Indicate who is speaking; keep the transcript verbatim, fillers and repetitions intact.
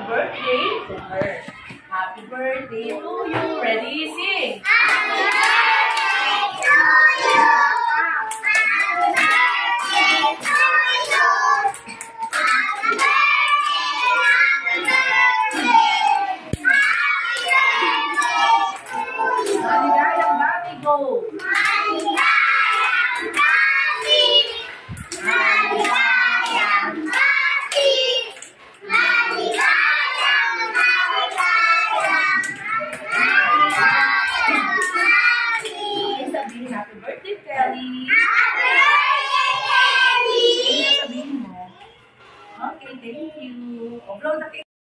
Speaker 1: birthday to her. Happy birthday to you. Ready? Sing!
Speaker 2: Happy birthday to you!